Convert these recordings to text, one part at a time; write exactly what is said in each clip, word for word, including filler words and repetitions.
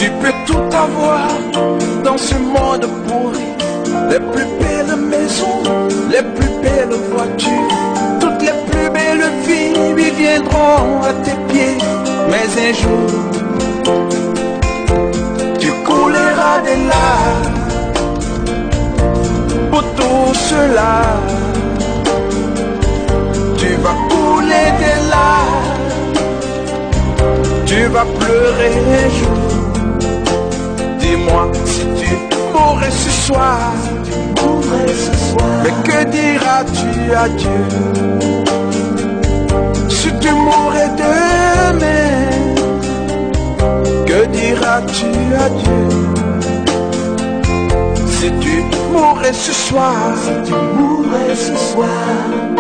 Tu peux tout avoir dans ce monde pourri. Les plus belles maisons, les plus belles voitures, toutes les plus belles filles viendront à tes pieds. Mais un jour, tu couleras des larmes pour tout cela. Tu vas couler des larmes, tu vas pleurer un jour. Dis-moi si tu mourrais ce soir, mais que diras-tu à Dieu? Si tu mourrais demain, que diras-tu à Dieu? Si tu mourrais ce soir, si tu mourrais ce soir.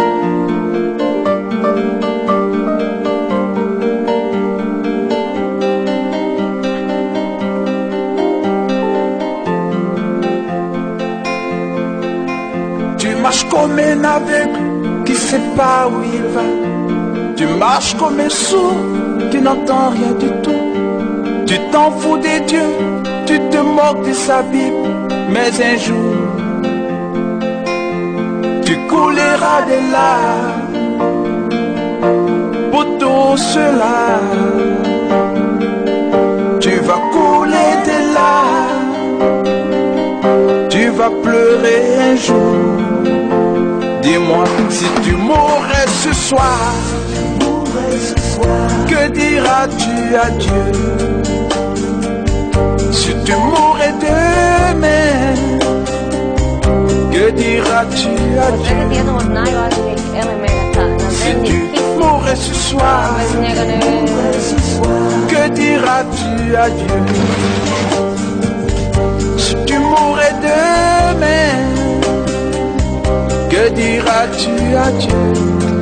Tu marches comme un aveugle qui sait pas où il va. Tu marches comme un sourd qui n'entend rien du tout. Tu t'en fous des dieux, tu te moques de sa Bible. Mais un jour, tu couleras des larmes pour tout cela. Tu vas couler des larmes, tu vas pleurer un jour. Dis-moi si tu mourrais ce soir, que diras-tu à Dieu? Si tu mourrais demain, que diras-tu à Dieu? Si tu mourrais ce soir, que diras-tu à Dieu? Si tu mourrais demain, que diras-tu à Dieu?